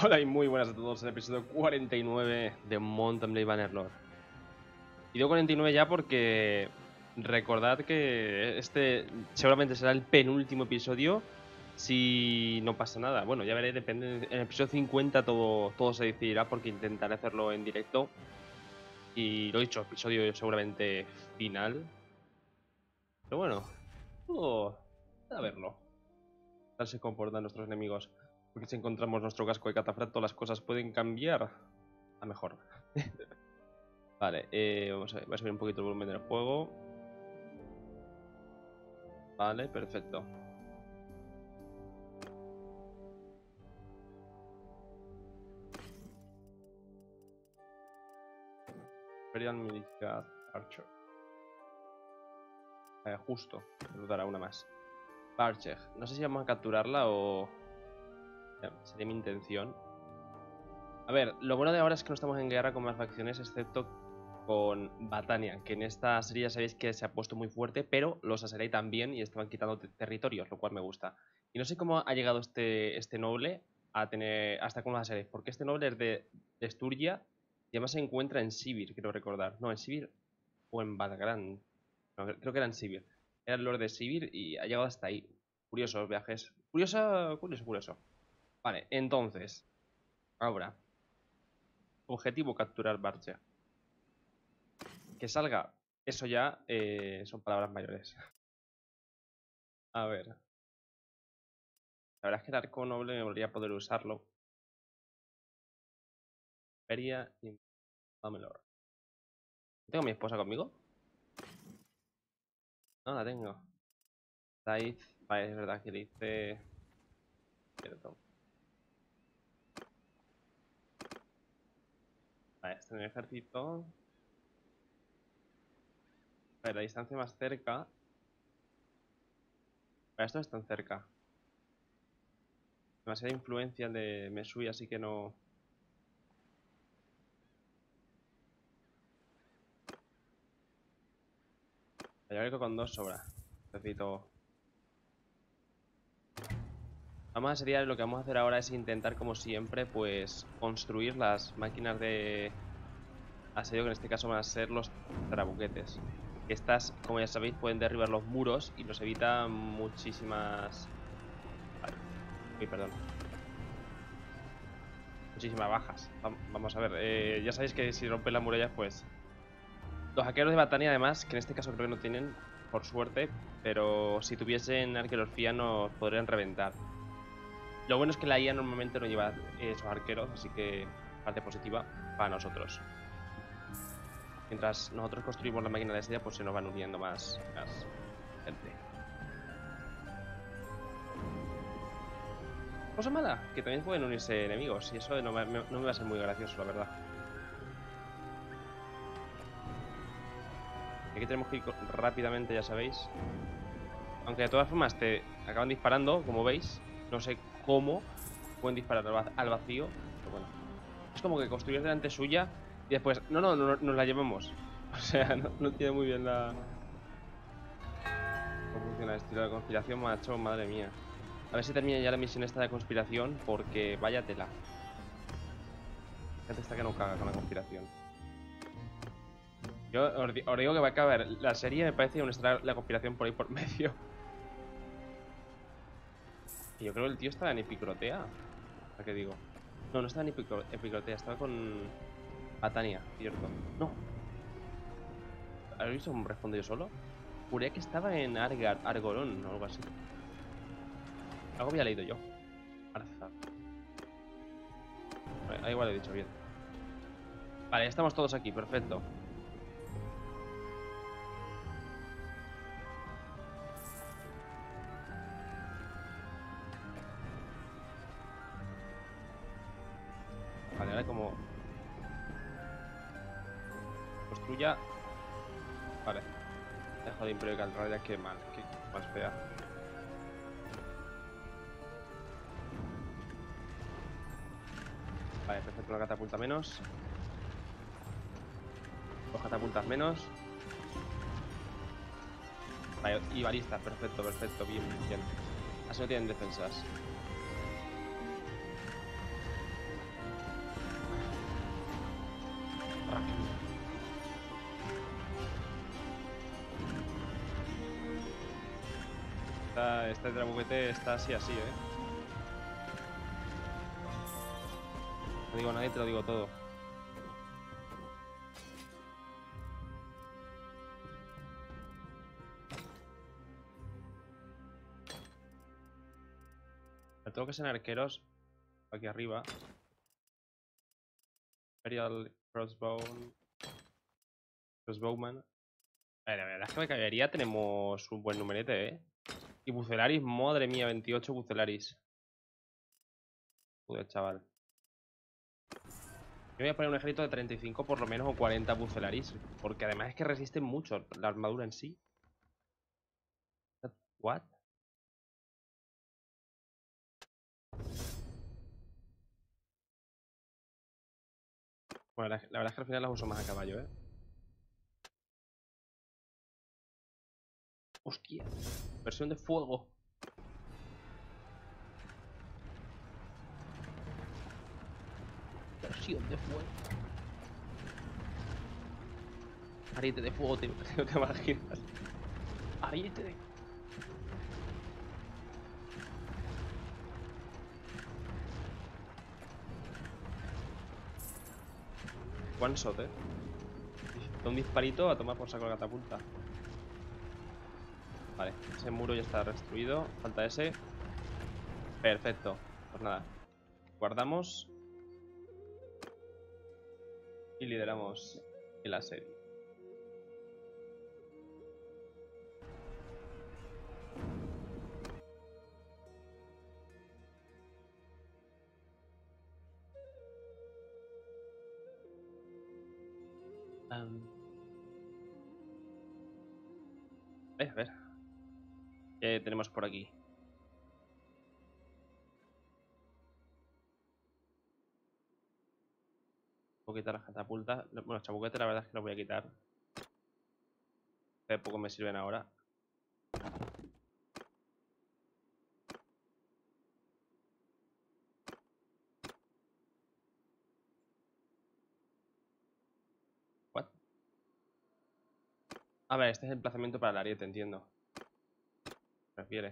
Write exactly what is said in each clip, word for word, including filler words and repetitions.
Hola y muy buenas a todos en el episodio cuarenta y nueve de Mountain Blade Bannerlord. Y digo cuarenta y nueve ya porque recordad que este seguramente será el penúltimo episodio si no pasa nada. Bueno, ya veré, depende. En el episodio cincuenta todo, todo se decidirá porque intentaré hacerlo en directo. Y lo he dicho, episodio seguramente final. Pero bueno, todo a verlo. Tal se comportan nuestros enemigos. Porque si encontramos nuestro casco de catafracto, las cosas pueden cambiar a mejor. Vale, eh, vamos a ver, voy a subir un poquito el volumen del juego. Vale, perfecto. Imperial Militia Archer. Eh, justo, nos dará una más. Barcheg, no sé si vamos a capturarla o... Eh, sería mi intención. A ver, lo bueno de ahora es que no estamos en guerra con más facciones, excepto con Batania, que en esta serie ya sabéis que se ha puesto muy fuerte, pero los Aserai también y estaban quitando territorios, lo cual me gusta. Y no sé cómo ha llegado este, este noble a tener hasta con los Aserai, porque este noble es de, de Sturgia y además se encuentra en Sibir, quiero recordar. No, en Sibir o en Badgrand. No, creo que era en Sibir. Era el Lord de Sibir y ha llegado hasta ahí. Curiosos viajes. Curioso, curioso, curioso. Vale, entonces, ahora, objetivo capturar Barcha. Que salga, eso ya eh, son palabras mayores. A ver. La verdad es que el arco noble me volvería a poder usarlo. Feria y Amelor. ¿Tengo a mi esposa conmigo? No la tengo. Taith. Vale, es verdad que le hice. Cierto. Vale, está en el ejército. A ver, la distancia más cerca. Vale, estos están cerca. Demasiada influencia de Mesui, así que no. Yo creo que con dos sobra. Necesito. Vamos a sería lo que vamos a hacer ahora es intentar, como siempre, pues construir las máquinas de asedio, que en este caso van a ser los trabuquetes. Estas, como ya sabéis, pueden derribar los muros y nos evita muchísimas. Vale. Uy, perdón. Muchísimas bajas. Vamos a ver, eh, ya sabéis que si rompen las murallas, pues. Los arqueros de Batania, además, que en este caso creo que no tienen, por suerte, pero si tuviesen arqueros fianos podrían reventar. Lo bueno es que la I A normalmente no lleva esos arqueros, así que parte positiva para nosotros. Mientras nosotros construimos la máquina de asedio, pues se nos van uniendo más, más gente. Cosa mala, que también pueden unirse enemigos, y eso no me, no me va a ser muy gracioso, la verdad. Aquí tenemos que ir rápidamente, ya sabéis. Aunque de todas formas te acaban disparando, como veis. No sé cómo pueden disparar al vacío, pero bueno. Es como que construir delante suya y después, no, no, no nos la llevamos. O sea, no, no tiene muy bien la... ¿Cómo funciona el estilo de conspiración, macho? Madre mía. A ver si termina ya la misión esta de conspiración, porque vaya tela. La gente está que no caga con la conspiración. Yo os, os digo que va a acabar la serie, me parece, donde estará la conspiración por ahí por medio. Y yo creo que el tío estaba en Epicrotea. ¿A qué digo? No, no estaba en Epicrotea, estaba con Batania, cierto. No. ¿Habéis visto cómo respondo yo solo? Juré que estaba en Argar, Argorón o algo así. Algo había leído yo. Arza. Vale, igual he dicho bien. Vale, ya estamos todos aquí, perfecto. Vale, ahora como construya. Vale. Dejo de Imperio Calradia, qué mal, qué más fea. Vale, perfecto, una catapulta menos. Dos catapultas menos. Vale, y balistas, perfecto, perfecto, bien, bien. Así no tienen defensas. Esta, este trabuquete está así, así, ¿eh? No digo a nadie, te lo digo todo. Tengo que ser arqueros aquí arriba. Imperial Crossbow. Crossbowman. A ver, la verdad es que de caballería tenemos un buen numerete, ¿eh? Y Bucelaris, madre mía, veintiocho Bucelaris. Joder, chaval. Yo voy a poner un ejército de treinta y cinco por lo menos o cuarenta Bucelaris. Porque además es que resisten mucho la armadura en sí. ¿What? Bueno, la, la verdad es que al final las uso más a caballo, ¿eh? Hostia. Versión de fuego. Versión de fuego. Ariete de fuego, te, no te imaginas. Ariete de... One shot, eh. Un disparito a tomar por saco la catapulta. Vale, ese muro ya está destruido. Falta ese. Perfecto. Pues nada. Guardamos. Y lideramos el asedio. Um... Eh, a ver. ¿Qué tenemos por aquí? Puedo quitar las catapultas. Bueno, chabuquete la verdad es que lo voy a quitar. De poco me sirven ahora. What? A ver, este es el emplazamiento para el ariete, entiendo. Refiere.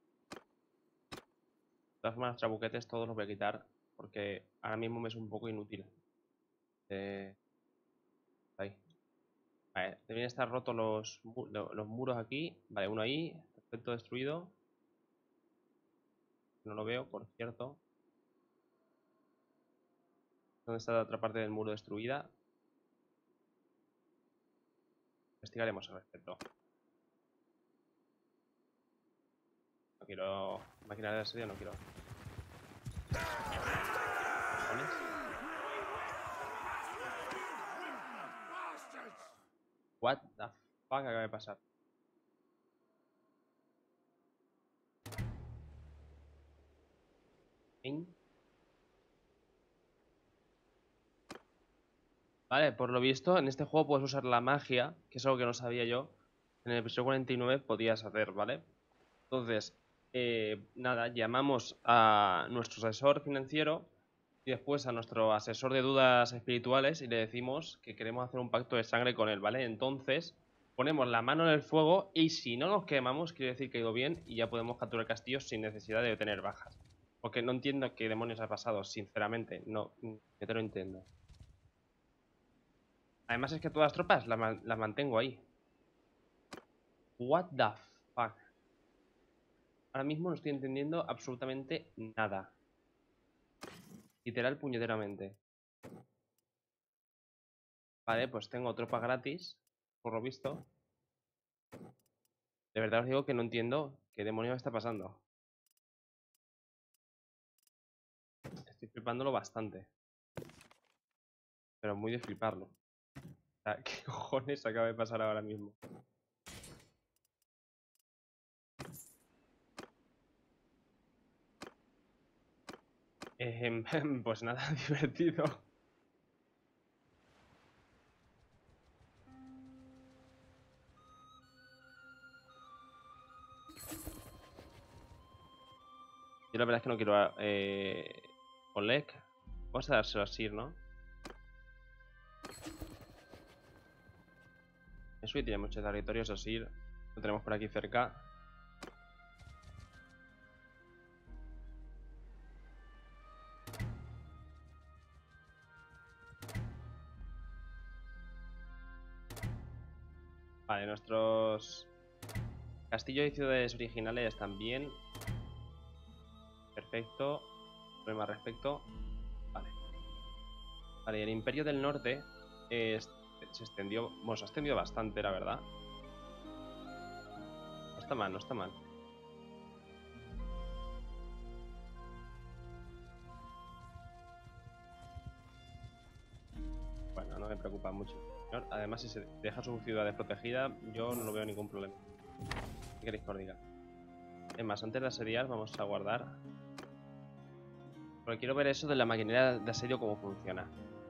De todas formas, los trabuquetes todos los voy a quitar. Porque ahora mismo me es un poco inútil. Eh... Ahí. Vale, deberían estar rotos los, los muros aquí. Vale, uno ahí. Perfecto, destruido. No lo veo, por cierto. ¿Dónde está la otra parte del muro destruida? Investigaremos al respecto. No quiero... Maquinaria de asedio, no quiero. ¿Cojones? What the fuck acaba de pasar? ¿En? Vale, por lo visto, en este juego puedes usar la magia, que es algo que no sabía yo. En el episodio cuarenta y nueve podías hacer, ¿vale? Entonces, eh, nada, llamamos a nuestro asesor financiero y después a nuestro asesor de dudas espirituales y le decimos que queremos hacer un pacto de sangre con él, ¿vale? Entonces, ponemos la mano en el fuego y si no nos quemamos, quiere decir que ha ido bien y ya podemos capturar castillos sin necesidad de tener bajas. Porque no entiendo qué demonios ha pasado, sinceramente. No, yo te lo entiendo. Además es que todas las tropas las, man las mantengo ahí. What the fuck. Ahora mismo no estoy entendiendo absolutamente nada. Literal puñeteramente. Vale, pues tengo tropa gratis, por lo visto. De verdad os digo que no entiendo qué demonios está pasando. Estoy flipándolo bastante. Pero muy de fliparlo. O sea, ¿qué cojones acaba de pasar ahora mismo? Eh, pues nada, divertido. Yo la verdad es que no quiero... Eh, Oleg. Vamos a dárselo a Sir, ¿no? Eso y tiene muchos territorios a Sir. Lo tenemos por aquí cerca. Vale, nuestros castillos y ciudades originales también. Perfecto. Problema al respecto. Vale. Vale, el Imperio del Norte eh, se extendió. Bueno, se ha extendido bastante, la verdad. No está mal, no está mal. Bueno, no me preocupa mucho. Además, si se deja su ciudad desprotegida, yo no lo veo ningún problema. ¿Qué queréis que os diga? Es más, antes de asediar, vamos a guardar. Porque quiero ver eso de la maquinaria de asedio, cómo funciona.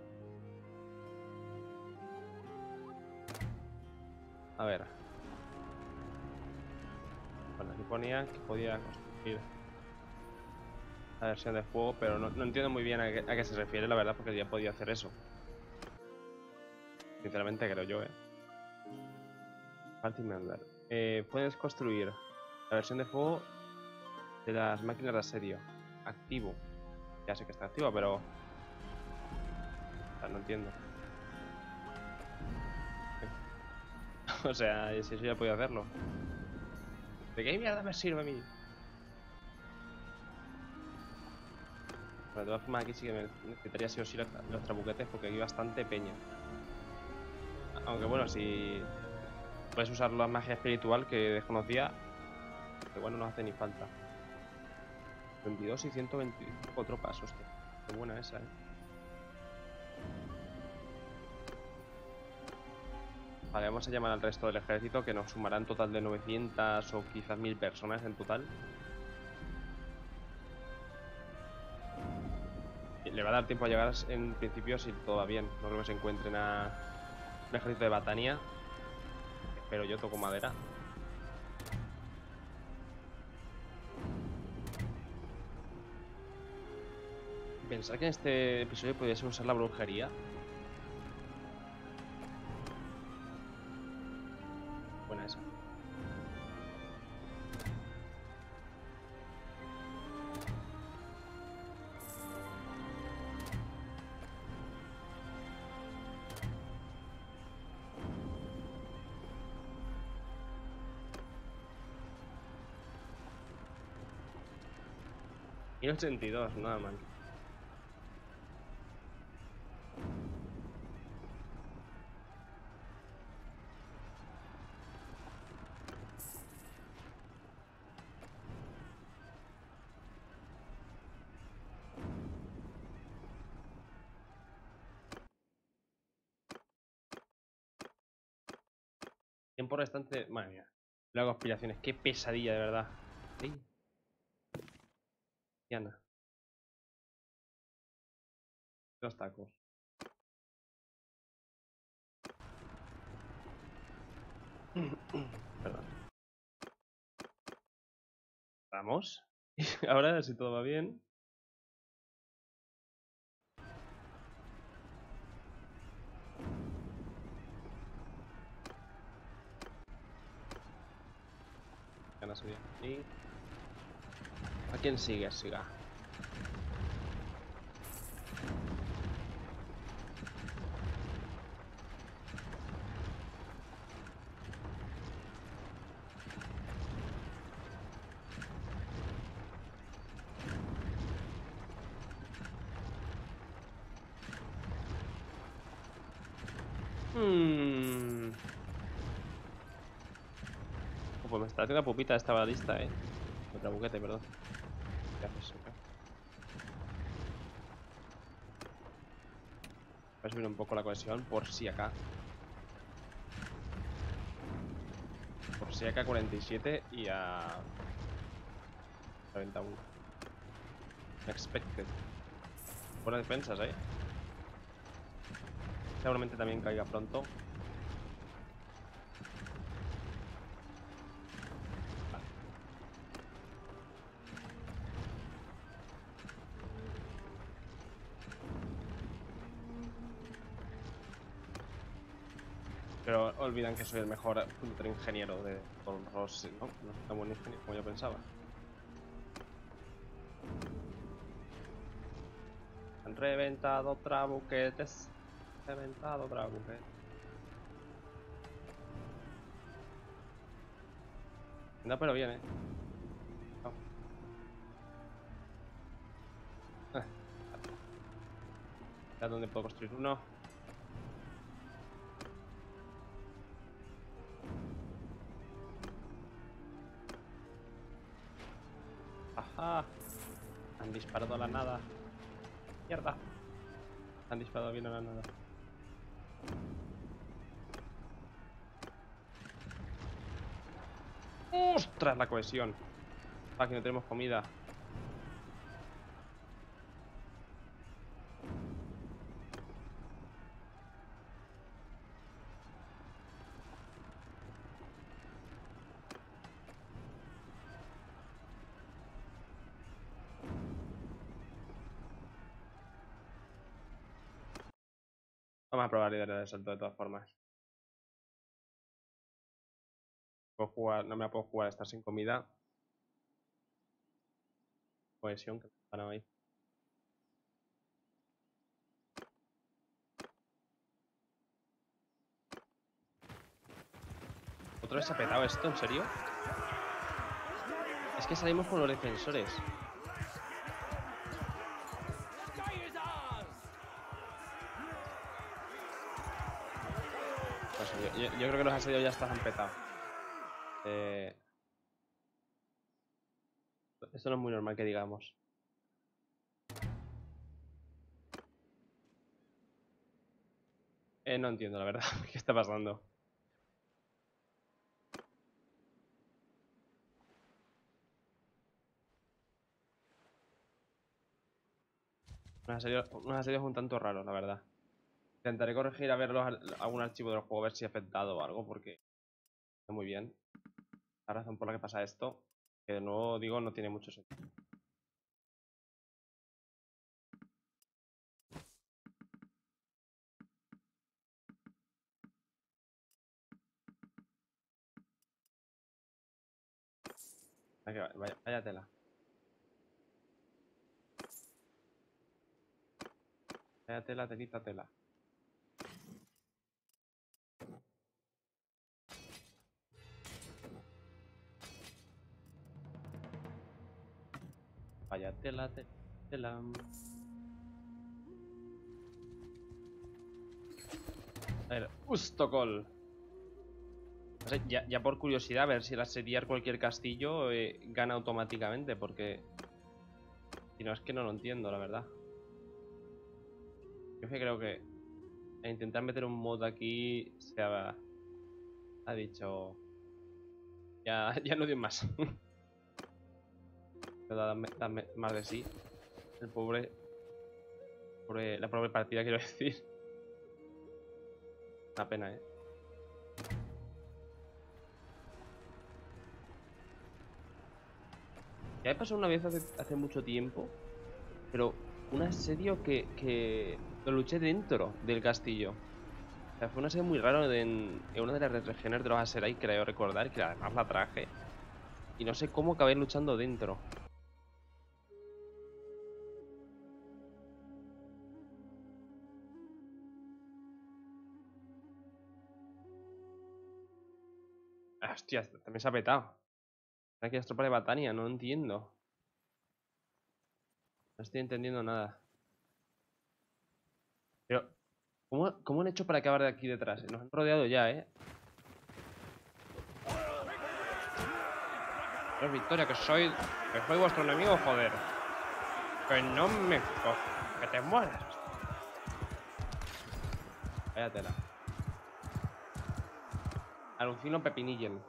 A ver. Bueno, aquí ponía que podía construir la versión de juego, pero no, no entiendo muy bien a qué, a qué se refiere, la verdad, porque ya podía hacer eso. Sinceramente creo yo, eh. Party member. Eh, puedes construir la versión de juego de las máquinas de asedio. Activo. Ya sé que está activo, pero... O sea, no entiendo. O sea, si eso ya podía hacerlo. ¿De qué mierda me sirve a mí? Pero de todas formas aquí sí que me necesitaría sí o sí los, los trabuquetes, porque aquí hay bastante peña. Aunque bueno, si puedes usar la magia espiritual que desconocía, que bueno, no hace ni falta. veintidós y ciento veinticinco tropas, hostia. Qué buena esa, eh. Vale, vamos a llamar al resto del ejército, que nos sumarán un total de novecientas o quizás mil personas en total. Y le va a dar tiempo a llegar en principio si todo va bien. No creo que se encuentren a un ejército de Batania. Pero yo toco madera. Pensar que en este episodio pudiese usar la brujería. Buena esa. Y ochenta y dos, nada mal. Tiempo restante. Madre mía. Luego aspiraciones. Qué pesadilla, de verdad. Sí. Diana. Dos tacos. Perdón. Vamos. Ahora, si todo va bien. Gana subir. Y... ¿a quién sigue? Siga. Hmm. Oh, pues me está haciendo pupita esta balista, eh. Otra buquete, perdón. ¿Qué haces? Okay. Voy a subir un poco la cohesión por si acá. Por si acá cuarenta y siete y a treinta y uno. Expected. Buenas defensas, eh. Seguramente también caiga pronto. Vale. Pero olvidan que soy el mejor ingeniero de todos los... No, no es tan buen ingeniero como yo pensaba. Han reventado trabuquetes. Reventado trabuquetes. No, pero bien, eh. No. ¿A dónde puedo construir uno? Ajá. Han disparado a la nada. Mierda. Han disparado bien a la nada. ¡Ostras! La cohesión. Ah, que no tenemos comida. Vamos a probar líder de salto de todas formas. Puedo jugar, no me la puedo jugar a estar sin comida. Cohesión que están ahí. ¿Otra vez se ha petado esto? ¿En serio? Es que salimos con los defensores. Pues yo, yo, yo creo que los asedios ya están petados. Eh... Esto no es muy normal que digamos. Eh, no entiendo la verdad. ¿Qué está pasando? Unos asedios, unos asedios un tanto raros, la verdad. Intentaré corregir a ver los, algún archivo del juego, a ver si ha afectado o algo, porque está muy bien. La razón por la que pasa esto, que de nuevo digo, no tiene mucho sentido. Vaya, vaya, vaya tela. Vaya tela, telita, tela. Vaya tela, tela, tela. A ver, Ustokol. O sea, ya, ya por curiosidad, a ver si el asediar cualquier castillo eh, gana automáticamente, porque si no es que no lo entiendo, la verdad. Yo es que creo que a intentar meter un mod aquí se ha, ha dicho ya, ya no dio más. Pero dame, dame más de sí. El pobre, pobre, la pobre partida, quiero decir. Una pena, eh. Ya me pasó una vez hace, hace mucho tiempo, pero un asedio que, que lo luché dentro del castillo. O sea, fue un asedio muy raro en, en una de las regiones de los Aserai, creo recordar, que además la traje. Y no sé cómo acabé luchando dentro. Ah, hostia, también se ha petado. Aquí las tropas de Batania, no entiendo. No estoy entendiendo nada. Pero, ¿cómo, cómo han hecho para acabar de aquí detrás? Nos han rodeado ya, ¿eh? No es Victoria, que soy... Que soy vuestro enemigo, joder. Que no me... co- Que te mueras. Vaya tela. Alucino Pepinillen.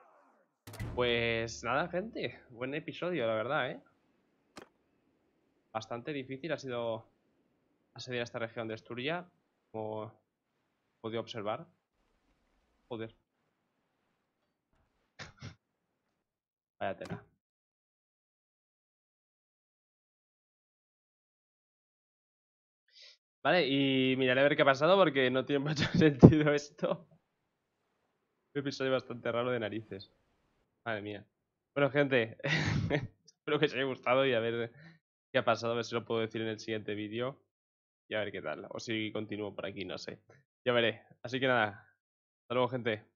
Pues nada, gente. Buen episodio, la verdad, ¿eh? Bastante difícil ha sido asediar esta región de Esturia, como he podido observar. Joder. Vaya tela. Vale, y miraré a ver qué ha pasado porque no tiene mucho sentido esto. Un episodio bastante raro de narices. Madre mía. Bueno, gente, espero que os haya gustado y a ver qué ha pasado, a ver si lo puedo decir en el siguiente vídeo y a ver qué tal. O si continúo por aquí, no sé. Ya veré. Así que nada, hasta luego, gente.